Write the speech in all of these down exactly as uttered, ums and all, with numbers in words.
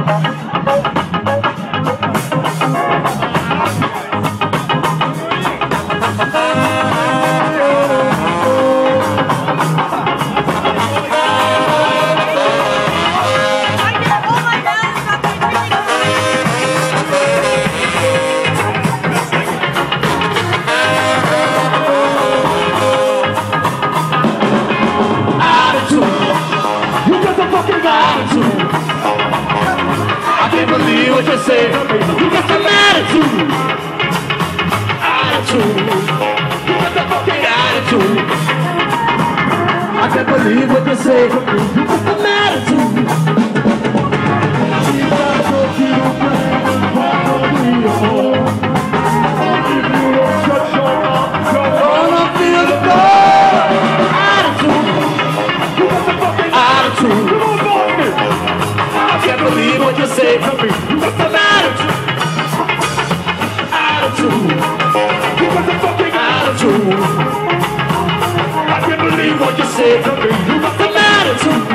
I can't believe what you say. You got some attitude. Attitude. You got the fucking attitude. I can't believe what you say. You got some attitude. Gonna feel the blood. Attitude. You got the fucking attitude. I can't believe what you say. What's the attitude? Attitude. You got the fucking attitude. I can't believe what you say. You got the attitude.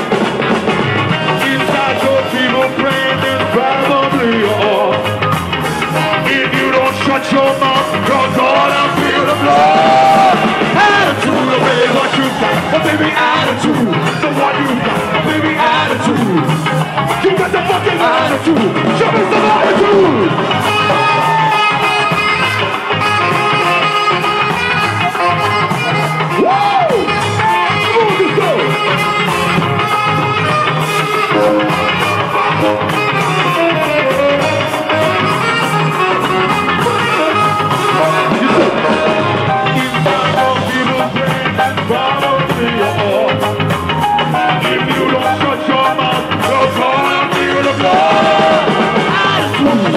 Inside your people praying is probably all. If you don't shut your mouth, you're gonna feel the blood. Attitude, oh baby, what you got? Oh baby, attitude. So what you got? Oh baby, attitude. You got the fucking attitude. Show me some attitude. Woo! Move this go. If you don't shut your mouth, you're gonna feel the blood. Attitude.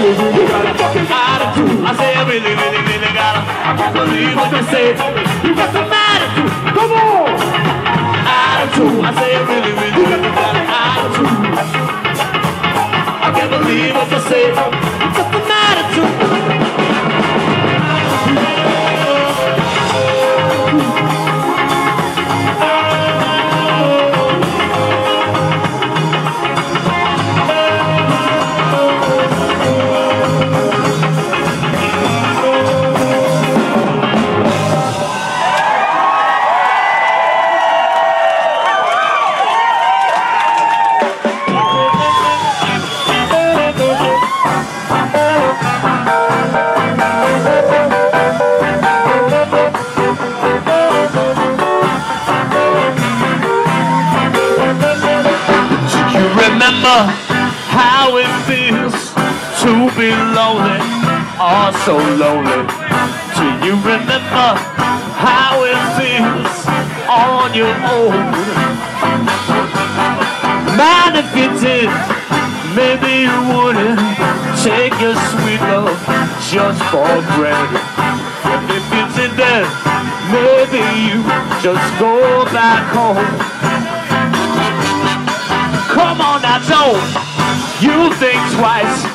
I say I really, really, really got it. I can't believe what you say. You got some attitude. Come on. Attitude. I say I really, really, really got an attitude. I can't believe what you say. You got some attitude. How it feels to be lonely, oh so lonely. Do you remember how it feels on your own? Man, if you did, maybe you wouldn't take your sweet love just for granted. And if you did that, maybe you just go back home. Come on now, don't you think twice